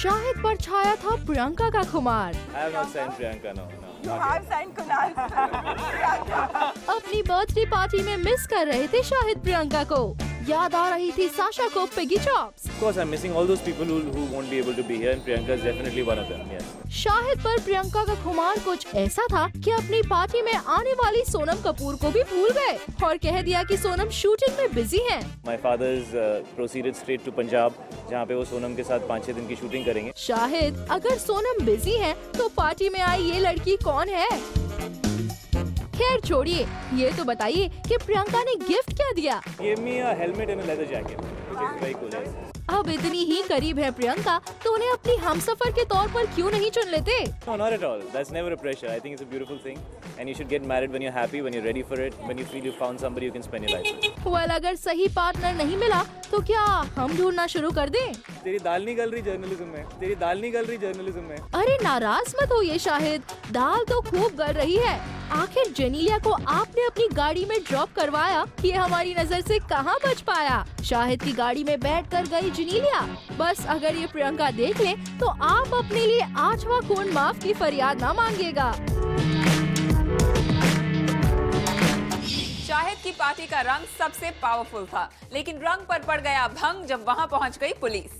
शाहिद पर छाया था प्रियंका का खुमार। अपनी बर्थडे पार्टी में मिस कर रहे थे शाहिद प्रियंका को। याद आ रही थी साशा को Piggy Chops. Of course, I'm missing all those people who won't be able to be here, and Priyanka is definitely one of them. Yes. Shahid पर प्रियंका का खुमार कुछ ऐसा था कि अपनी पार्टी में आने वाली सोनम कपूर को भी भूल गए और कह दिया कि सोनम शूटिंग में बिजी हैं। My father's proceeded straight to Punjab, जहाँ पे वो सोनम के साथ 5-6 दिन की शूटिंग करेंगे। शाहिद, अगर सोनम बिजी हैं, तो पार्टी में आई ये लड़की कौन है? खैर छोड़िए, ये तो बताइए कि प्रियंका ने गिफ्ट क्या दिया? Gave me a helmet and a leather jacket, which is very cool. Yes. अब इतनी ही करीब है प्रियंका, तो उन्हें अपनी हमसफर के तौर पर क्यों नहीं चुन लेते? No, not at all. That's never a pressure. I think it's a beautiful thing, and you should get married when you're happy, when you're ready for it, when you feel you found somebody you can spend your life with. Well, अगर सही partner नहीं मिला, तो क्या हम ढूंढना शुरू कर दें? तेरी दाल नहीं गल रही जर्नलिज्म में, तेरी दाल नहीं गल रही जर्नलिज्म में। अरे नाराज मत होइए शाहिद, दाल तो खूब गल रही है। आखिर जेनीलिया को आपने अपनी गाड़ी में ड्रॉप करवाया, ये हमारी नजर से कहाँ बच पाया? शाहिद की गाड़ी में बैठकर गई जेनीलिया। बस अगर ये प्रियंका देख ले, तो आप अपने लिए 8वां खून माफ की फरियाद ना मांगिएगा। शाहिद की पार्टी का रंग सबसे पावरफुल था, लेकिन रंग पर पड़ गया भंग जब वहां पहुंच गई पुलिस।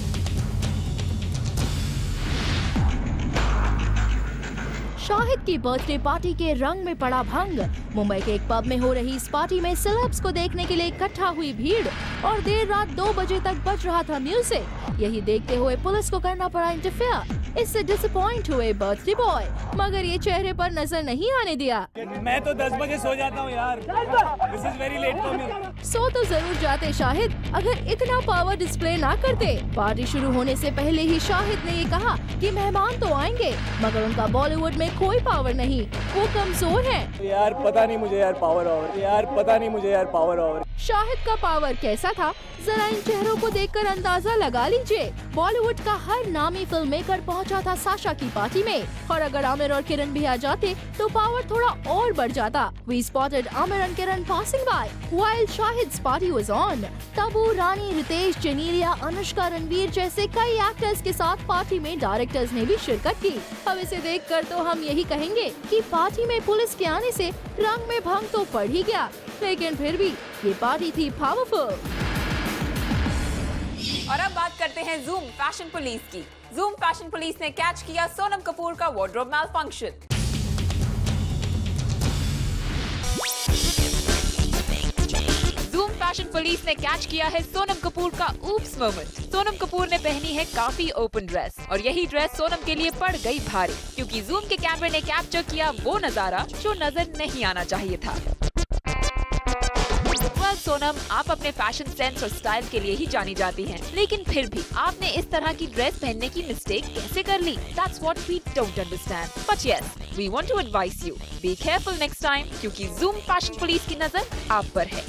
शाहिद की बर्थडे पार्टी के रंग में पड़ा भंग। मुंबई के एक पब में हो रही इस पार्टी में सेलेब्स को देखने के लिए इकट्ठा हुई भीड़ और देर रात 2 बजे तक बज रहा था म्यूजिक। यही देखते हुए पुलिस को करना पड़ा इंटरफेयर। इससे डिसअपॉइंट हुए बर्थडे बॉय, मगर ये चेहरे पर नजर नहीं आने दिया। मैं तो 10 बजे सो जाता हूँ यार। This is very late for me. सो तो जरूर जाते शाहिद, अगर इतना पावर डिस्प्ले ना करते। पार्टी शुरू होने से पहले ही शाहिद ने ये कहा कि मेहमान तो आएंगे, मगर उनका बॉलीवुड में कोई पावर नहीं, वो कमजोर हैं। यार पता नहीं मुझे यार पावर और यार पता नहीं मुझे यार पावर और शाहिद का पावर कैसा था, जरा इन चेहरों को देखकर अंदाजा लगा लीजिए। बॉलीवुड का हर नामी फिल्म मेकर पहुंचा था साशा की पार्टी में, और अगर आमिर और किरण भी आ जाते तो पावर थोड़ा और बढ़ जाता। We spotted Amir and Kiran passing by while Shahid's party was on. Tabu, रानी, रितेश, जेनीलिया, अनुष्का, रणवीर जैसे कई एक्टर्स के साथ पार्टी में डायरेक्टर्स ने भी शिरकत की। अब इसे देखकर तो हम यही कहेंगे कि पार्टी में पुलिस के आने से रंग में भंग तो पड़ ही गया, लेकिन फिर भी ये पार्टी थी पावरफुल। और अब बात करते हैं जूम फैशन पुलिस की। जूम फैशन पुलिस ने कैच किया सोनम कपूर का wardrobe malfunction. Zoom fashion police ने कैच किया है सोनम कपूर का ऊप्स मोमेंट। सोनम कपूर ने पहनी है काफी ओपन ड्रेस, और यही ड्रेस सोनम के लिए पड़ गई भारी, क्योंकि जूम के कैमरे ने कैप्चर किया वो नजारा जो नजर नहीं आना चाहिए था। सोनम, आप अपने फैशन सेंस और स्टाइल के लिए ही जानी जाती हैं, लेकिन फिर भी आपने इस तरह की ड्रेस पहनने की मिस्टेक कैसे कर ली? That's what we don't understand. But yes, we want to advise you. Be careful next time, क्योंकि Zoom फैशन पुलिस की नजर आप पर है।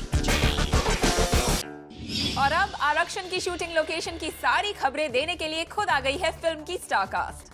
और अब आरक्षण की शूटिंग लोकेशन की सारी खबरें देने के लिए खुद आ गई है फिल्म की स्टारकास्ट।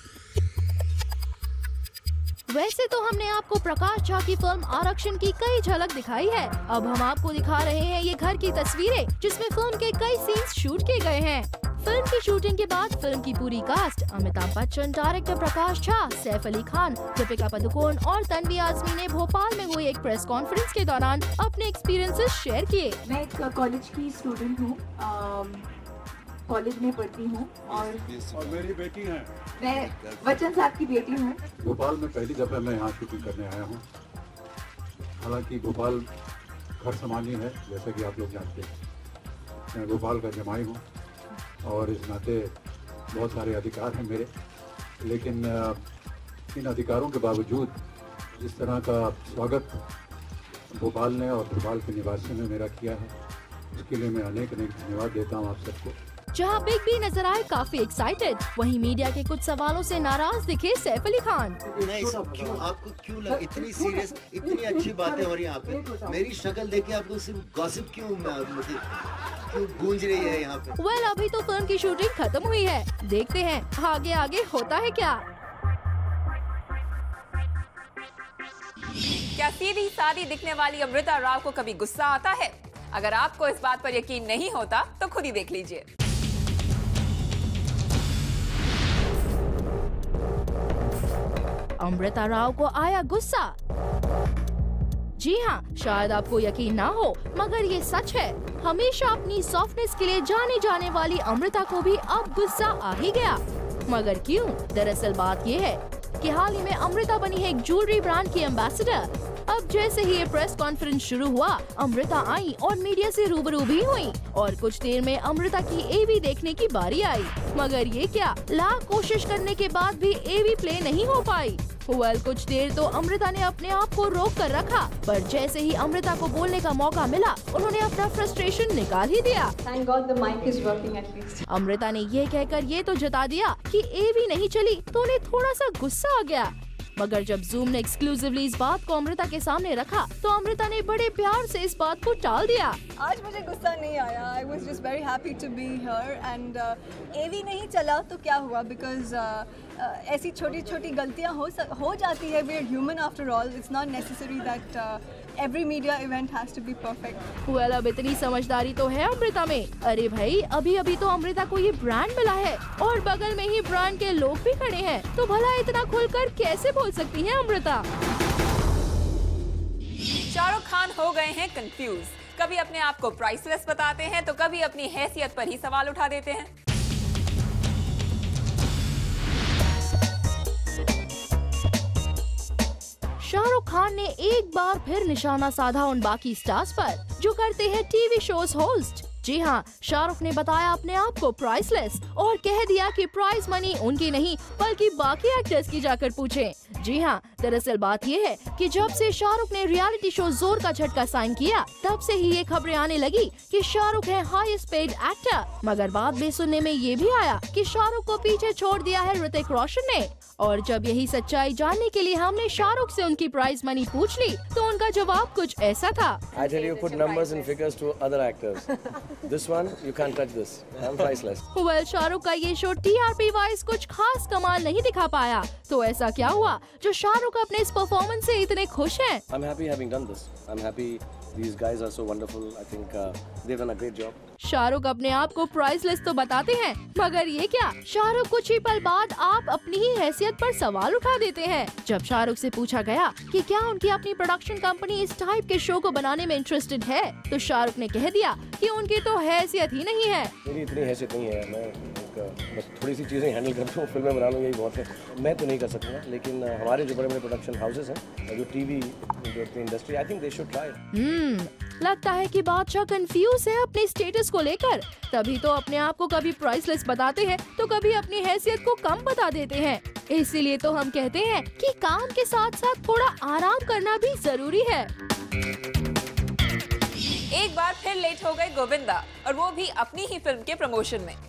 वैसे तो हमने आपको प्रकाश झा की फिल्म आरक्षण की कई झलक दिखाई है। अब हम आपको दिखा रहे हैं ये घर की तस्वीरें, जिसमें फिल्म के कई सीन्स शूट किए गए हैं। फिल्म की शूटिंग के बाद फिल्म की पूरी कास्ट अमिताभ बच्चन, डायरेक्टर प्रकाश झा, सैफ अली खान, दीपिका पादुकोण और तन्वी आजमी ने भोपाल में हुई एक प्रेस कॉन्फ्रेंस के दौरान अपने एक्सपीरियंसेस शेयर किए। मैं एक कॉलेज की स्टूडेंट हूँ, कॉलेज में पढ़ती हूँ, और मेरी बेटी है। मैं बच्चन साहब की बेटी हूँ। भोपाल में पहली दफा मैं यहाँ शूटिंग करने आया हूँ। हालांकि भोपाल घर समानी है, जैसा कि आप लोग जानते हैं। मैं भोपाल का जमाई हूँ और इस नाते बहुत सारे अधिकार हैं मेरे, लेकिन इन अधिकारों के बावजूद जिस तरह का स्वागत भोपाल ने और भोपाल के निवासियों ने मेरा किया है, उसके लिए मैं अनेक धन्यवाद देता हूँ आप सबको। जहां बिग बी नजर आए काफी एक्साइटेड, वहीं मीडिया के कुछ सवालों से नाराज दिखे सैफ अली खान। नहीं, आपको क्यों लगा इतनी सीरियस, इतनी अच्छी बातें हो रही है यहाँ पे? मेरी शक्ल देखे आपको सिर्फ गॉसिप क्यों गूंज रही है यहाँ पे? वेल, अभी तो फिल्म की शूटिंग खत्म हुई है, देखते हैं आगे आगे होता है क्या। क्या सीधी सादी दिखने वाली अमृता राव को कभी गुस्सा आता है? अगर आपको इस बात पर यकीन नहीं होता तो खुद ही देख लीजिए। अमृता राव को आया गुस्सा। जी हाँ, शायद आपको यकीन ना हो मगर ये सच है। हमेशा अपनी सॉफ्टनेस के लिए जाने जाने वाली अमृता को भी अब गुस्सा आ ही गया। मगर क्यों? दरअसल बात ये है कि हाल ही में अमृता बनी है एक ज्वेलरी ब्रांड की एम्बेसडर। अब जैसे ही ये प्रेस कॉन्फ्रेंस शुरू हुआ, अमृता आई और मीडिया से रूबरू भी हुई और कुछ देर में अमृता की एवी देखने की बारी आई। मगर ये क्या, लाख कोशिश करने के बाद भी एवी प्ले नहीं हो पाई। कुछ देर तो अमृता ने अपने आप को रोक कर रखा, पर जैसे ही अमृता को बोलने का मौका मिला, उन्होंने अपना फ्रस्ट्रेशन निकाल ही दिया। Thank God the mic is working at least. Amrita ने ये कहकर ये तो जता दिया कि एवी नहीं चली तो उन्हें थोड़ा सा गुस्सा आ गया। मगर जब जूम ने एक्सक्लूसिवली इस बात को अमृता के सामने रखा तो अमृता ने बड़े प्यार से इस बात को टाल दिया। आज मुझे गुस्सा नहीं आया। I was just very happy to be here and एवी नहीं चला तो क्या हुआ, because ऐसी छोटी छोटी गलतियाँ हो जाती है। We are human after all. It's not necessary that every media event has to be perfect. Well, अब इतनी समझदारी तो है अमृता में। अरे भाई, अभी तो अमृता को ये ब्रांड मिला है और बगल में ही ब्रांड के लोग भी खड़े हैं, तो भला इतना खुलकर कैसे बोल सकती हैं अमृता? शाहरुख खान हो गए हैं कंफ्यूज। कभी अपने आप को प्राइसलेस बताते हैं तो कभी अपनी हैसियत पर ही सवाल उठा देते हैं। शाहरुख खान ने एक बार फिर निशाना साधा उन बाकी स्टार्स पर जो करते हैं टीवी शोज होस्ट। जी हाँ, शाहरुख ने बताया अपने आप को प्राइसलेस और कह दिया कि प्राइस मनी उनकी नहीं बल्कि बाकी एक्टर्स की जाकर पूछें। जी हाँ, दरअसल बात ये है कि जब से शाहरुख ने रियलिटी शो जोर का झटका साइन किया, तब से ही ये खबरें आने लगी कि शाहरुख है हाईएस्ट पेड एक्टर। मगर बाद में सुनने में ये भी आया कि शाहरुख को पीछे छोड़ दिया है ऋतिक रोशन ने। और जब यही सच्चाई जानने के लिए हमने शाहरुख से उनकी प्राइस मनी पूछ ली तो उनका जवाब कुछ ऐसा था। I tell you, put numbers and figures to other actors. This one, you can't touch this. I'm priceless. Well, Shahrukh का ये शो TRP वाइज कुछ खास कमाल नहीं दिखा पाया, तो ऐसा क्या हुआ जो शाहरुख अपने इस परफॉर्मेंस से इतने खुश हैं? I'm happy having done this. I'm happy these guys are so wonderful. I think they've done a great job. Shahrukh अपने आप को प्राइसलेस तो बताते हैं, मगर ये क्या, शाहरुख कुछ ही पल बाद आप अपनी ही हैसियत पर सवाल उठा देते हैं। जब शाहरुख से पूछा गया कि क्या उनकी अपनी प्रोडक्शन कंपनी इस टाइप के शो को बनाने में इंटरेस्टेड है, तो शाहरुख ने कह दिया कि उनकी तो हैसियत ही नहीं है। मेरी इतनी हैसियत नहीं है, मैं बस थोड़ी सी चीजें हैंडल करता हूँ, फिल्में बना लूँ, यही बहुत है। मैं तो नहीं कर सकूँगा, लेकिन हमारे जो बड़े बड़े प्रोडक्शन हाउसेस हैं, जो टीवी जो industry, I think they should try. लगता है कि बादशाह कंफ्यूज है अपने स्टेटस को लेकर, तभी तो अपने आप को कभी प्राइसलेस बताते हैं तो कभी अपनी हैसियत को कम बता देते हैं। इसीलिए तो हम कहते हैं कि काम के साथ साथ थोड़ा आराम करना भी जरूरी है। एक बार फिर लेट हो गए गोविंदा, और वो भी अपनी ही फिल्म के प्रमोशन में।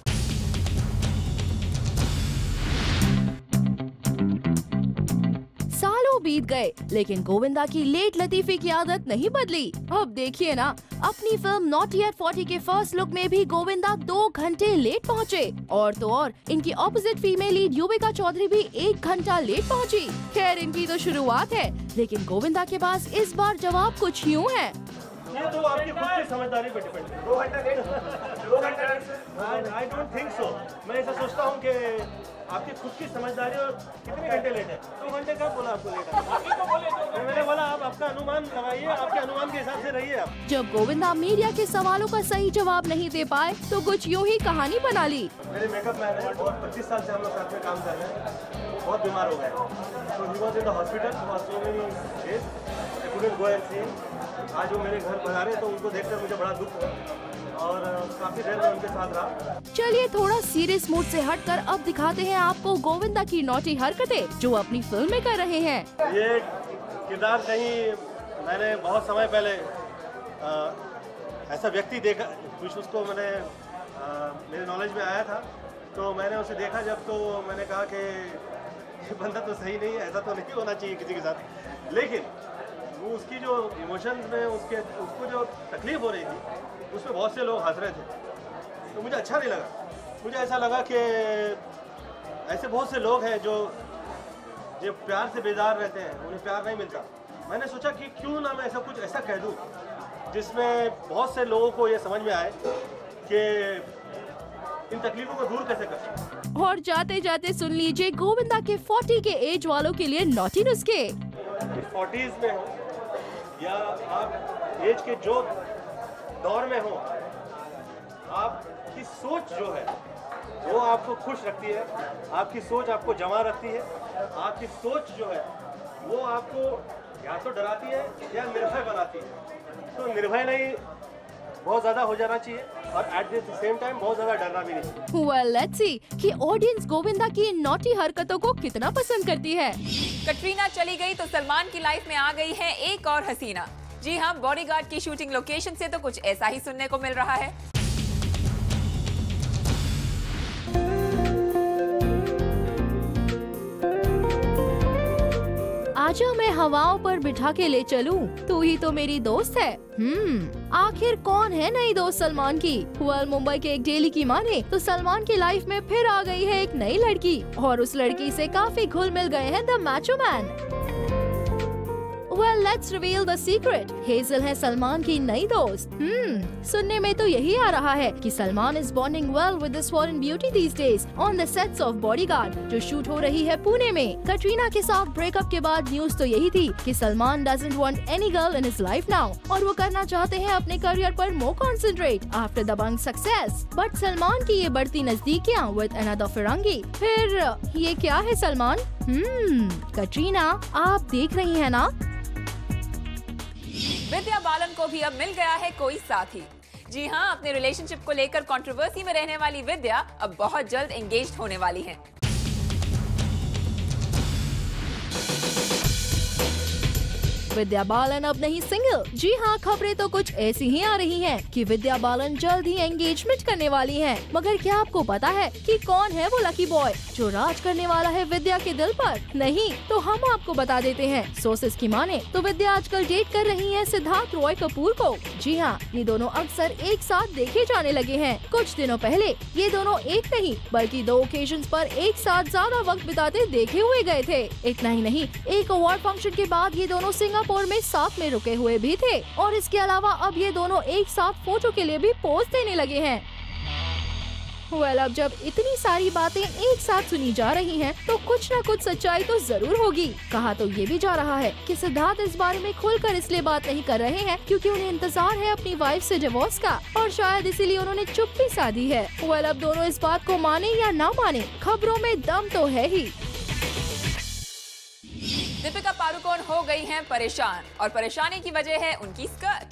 सालों बीत गए लेकिन गोविंदा की लेट लतीफी की आदत नहीं बदली। अब देखिए ना, अपनी फिल्म नॉटी एट 40 के फर्स्ट लुक में भी गोविंदा 2 घंटे लेट पहुँचे, और तो और इनकी opposite female lead Yuvika Chaudhary भी 1 घंटा लेट पहुँची। खैर, इनकी तो शुरुआत है, लेकिन गोविंदा के पास इस बार जवाब कुछ यूँ है। ये तो आपकी खुद की समझदारी पर डिपेंड है। 2 घंटे लेट, 2 घंटे आई डोंट थिंक सो। मैं ऐसा सोचता हूँ कि आपकी खुद की समझदारी और कितने घंटे लेट है। 2 घंटे कब बोला आपको लेट है? मैंने बोला आप आपका अनुमान लगाइए, आपके अनुमान के हिसाब से रहिए आप। जब गोविंदा मीडिया के सवालों का सही जवाब नहीं दे पाए तो कुछ यूँ ही कहानी बना ली। मेरे मेकअप मैन है, बहुत 25 साल से हम लोग साथ में काम कर रहे हैं, बहुत बीमार हो गए, तो he was in the hospital for so many days, I couldn't go and see him. आज वो मेरे घर पधारे तो उनको देखकर मुझे बड़ा दुख हुआ और काफी देर में उनके साथ रहा। चलिए थोड़ा सीरियस मूड से हटकर अब दिखाते हैं आपको गोविंदा की नॉटी हरकतें जो अपनी फिल्म में कर रहे हैं। ये किरदार कहीं मैंने बहुत समय पहले ऐसा व्यक्ति देखा, कुछ उसको मैंने मेरे नॉलेज में आया था, तो मैंने उसे देखा जब, तो मैंने कहा कि ये बंदा तो सही नहीं है, ऐसा तो नहीं होना चाहिए किसी के साथ। लेकिन वो उसकी जो इमोशंस में उसको जो तकलीफ हो रही थी उसमें बहुत से लोग हंस रहे थे, तो मुझे अच्छा नहीं लगा। मुझे ऐसा लगा कि ऐसे बहुत से लोग हैं जो प्यार से बेजार रहते हैं, उन्हें प्यार नहीं मिलता। मैंने सोचा कि क्यों ना मैं ऐसा कुछ ऐसा कह दूं जिसमें बहुत से लोगों को ये समझ में आए कि इन तकलीफों को दूर कैसे कर सकते हैं। और जाते जाते सुन लीजिए गोविंदा के 40 के एज वालों के लिए नॉटी नुस्खे। 40s में हो या आप एज के जो दौर में हो, आपकी सोच जो है वो आपको खुश रखती है, आपकी सोच आपको जमा रखती है, आपकी सोच जो है वो आपको या तो डराती है या निर्भय बनाती है। तो निर्भय नहीं बहुत ज्यादा हो जाना चाहिए और एट द सेम टाइम बहुत ज्यादा डरना भी नहीं चाहिए। Well, let's see कि ऑडियंस गोविंदा की इन नॉटी हरकतों को कितना पसंद करती है। कटरीना चली गई तो सलमान की लाइफ में आ गई है एक और हसीना। जी हाँ, बॉडीगार्ड की शूटिंग लोकेशन से तो कुछ ऐसा ही सुनने को मिल रहा है। आजा मैं हवाओं पर बिठा के ले चलूं, तू ही तो मेरी दोस्त है। आखिर कौन है नई दोस्त सलमान की? मुंबई के एक डेली की माने तो सलमान की लाइफ में फिर आ गई है एक नई लड़की और उस लड़की से काफी घुल मिल गए हैं the macho man. Well, let's reveal the secret. Hazel है सलमान की नई दोस्त। सुनने में तो यही आ रहा है कि Salman is bonding well with this foreign beauty these days on the sets of Bodyguard, जो शूट हो रही है पुणे में। कटरीना के साथ ब्रेकअप के बाद न्यूज तो यही थी कि Salman doesn't want any girl in his life now और वो करना चाहते हैं अपने करियर पर more concentrate after the Bang success. But Salman की ये बढ़ती नजदीकियां with another फिरंगी, फिर ये क्या है सलमान? कटरीना आप देख रही है ना? विद्या बालन को भी अब मिल गया है कोई साथी। जी हाँ, अपने रिलेशनशिप को लेकर कंट्रोवर्सी में रहने वाली विद्या अब बहुत जल्द एंगेज्ड होने वाली हैं। विद्या बालन अब नहीं सिंगल। जी हाँ, खबरें तो कुछ ऐसी ही आ रही हैं कि विद्या बालन जल्द ही एंगेजमेंट करने वाली हैं। मगर क्या आपको पता है कि कौन है वो लकी बॉय जो राज करने वाला है विद्या के दिल पर? नहीं तो हम आपको बता देते हैं। सोर्सेस की माने तो विद्या आजकल डेट कर रही है सिद्धार्थ रॉय कपूर को। जी हाँ, ये दोनों अक्सर एक साथ देखे जाने लगे हैं। कुछ दिनों पहले ये दोनों एक नहीं बल्कि 2 ओकेजन्स पर एक साथ ज्यादा वक्त बिताते देखे हुए गए थे। इतना ही नहीं, एक अवार्ड फंक्शन के बाद ये दोनों सिंगापुर में साथ में रुके हुए भी थे और इसके अलावा अब ये दोनों एक साथ फोटो के लिए भी पोज देने लगे हैं। अब जब इतनी सारी बातें एक साथ सुनी जा रही हैं, तो कुछ न कुछ सच्चाई तो जरूर होगी। कहा तो ये भी जा रहा है कि सिद्धार्थ इस बारे में खुलकर इसलिए बात नहीं कर रहे हैं क्योंकि उन्हें इंतजार है अपनी वाइफ से डिवोर्स का और शायद इसीलिए उन्होंने चुप्पी साधी है। अब दोनों इस बात को माने या ना माने, खबरों में दम तो है ही। दीपिका पादुकोण हो गई हैं परेशान और परेशानी की वजह है उनकी स्कर्ट।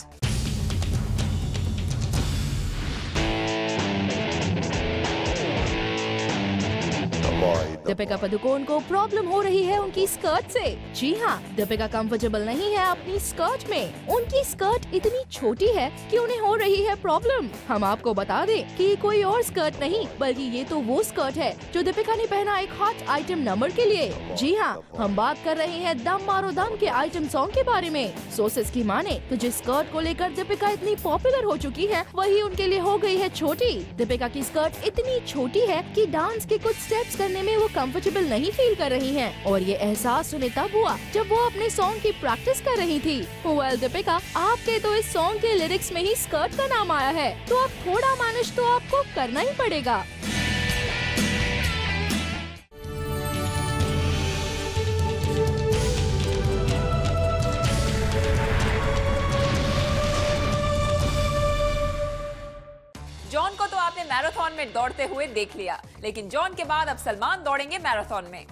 दीपिका पादुकोण को प्रॉब्लम हो रही है उनकी स्कर्ट से। जी हाँ, दीपिका कंफर्टेबल नहीं है अपनी स्कर्ट में। उनकी स्कर्ट इतनी छोटी है कि उन्हें हो रही है प्रॉब्लम। हम आपको बता दें कि कोई और स्कर्ट नहीं बल्कि ये तो वो स्कर्ट है जो दीपिका ने पहना एक हॉट आइटम नंबर के लिए। जी हाँ, हम बात कर रहे हैं दम मारो दम के आइटम सॉन्ग के बारे में। सोर्सेस की माने तो जिस स्कर्ट को लेकर दीपिका इतनी पॉपुलर हो चुकी है वही उनके लिए हो गई है छोटी। दीपिका की स्कर्ट इतनी छोटी है कि डांस के कुछ स्टेप्स करने में वो कंफर्टेबल नहीं फील कर रही हैं और ये एहसास उन्हें तब हुआ जब वो अपने सॉन्ग की प्रैक्टिस कर रही थी। दीपिका, आपके तो इस सॉन्ग के लिरिक्स में ही स्कर्ट का नाम आया है, तो अब थोड़ा मैनेज तो आपको करना ही पड़ेगा। जॉन को तो आपने मैराथन में दौड़ते हुए देख लिया, लेकिन जॉन के बाद अब सलमान दौड़ेंगे मैराथन में।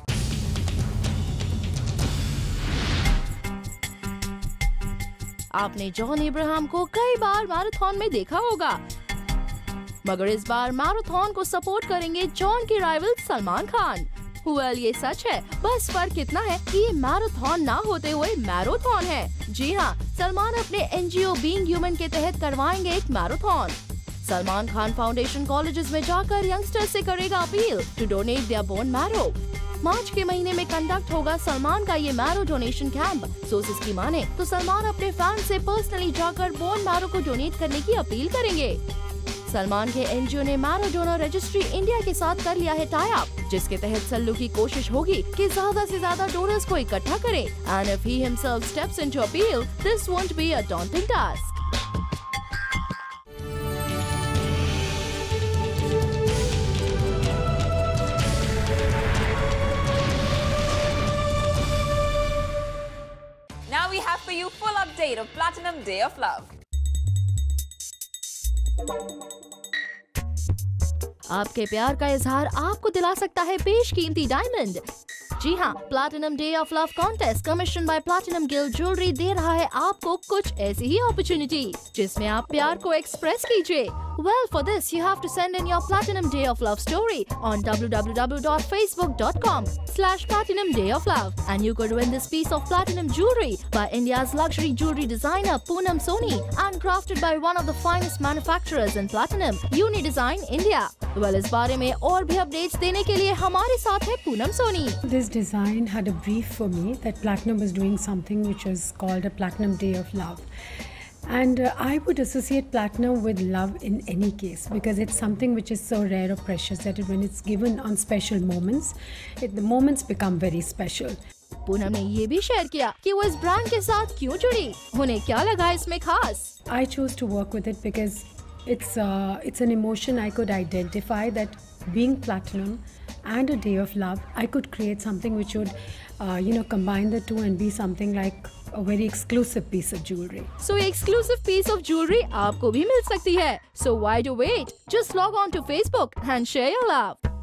आपने जॉन इब्राहिम को कई बार मैराथन में देखा होगा, मगर इस बार मैराथन को सपोर्ट करेंगे जॉन के राइवल सलमान खान। ये सच है, बस फर्क इतना है कि ये मैराथन ना होते हुए मैराथन है। जी हाँ, सलमान अपने एनजीओ बीइंग ह्यूमन के तहत करवाएंगे एक marathon. Salman Khan foundation colleges में जाकर यंगस्टर्स से करेगा appeal to donate their bone marrow. मार्च के महीने में कंडक्ट होगा सलमान का ये मैरो डोनेशन कैंप। सोर्सेस की माने तो सलमान अपने फैन से पर्सनली जाकर बोन मैरो को डोनेट करने की अपील करेंगे। सलमान के एनजीओ ने मैरो डोनर रजिस्ट्री इंडिया के साथ कर लिया है टाई अप, जिसके तहत सल्लू की कोशिश होगी कि ज्यादा से ज्यादा डोनर्स को इकट्ठा करे। And if he himself steps into appeal, this won't be a daunting task. date of Platinum Day of Love. आपके प्यार का इजहार आपको दिला सकता है बेशकीमती डायमंड। जी हाँ, platinum day of love contest commission by platinum guild jewellery दे रहा है आपको कुछ ऐसी ही अपॉर्चुनिटी जिसमें आप प्यार को एक्सप्रेस कीजिए। Well, for this you have to send in your Platinum Day of Love story on www.facebook.com/Platinum Day of Love, and you could win this piece of platinum jewelry by India's luxury jewelry designer Poonam Soni and crafted by one of the finest manufacturers in platinum, Unidesign India. Well, इस बारे में और भी updates देने के लिए हमारे साथ है Poonam Soni. This design had a brief for me that Platinum was doing something which was called a Platinum Day of Love. And I would associate platinum with love in any case because it's something which is so rare or precious that when it's given on special moments, the moments become very special. Poonam ने ये भी share किया कि वो इस brand के साथ क्यों जुड़ी, उन्हें क्या लगा इसमें खास। I chose to work with it because it's an emotion I could identify that being platinum and a day of love, I could create something which would, combine the two and be something like a very exclusive piece of jewelry. So exclusive piece of jewelry आपको भी मिल सकती है. So why do wait? Just log on to Facebook and share your love.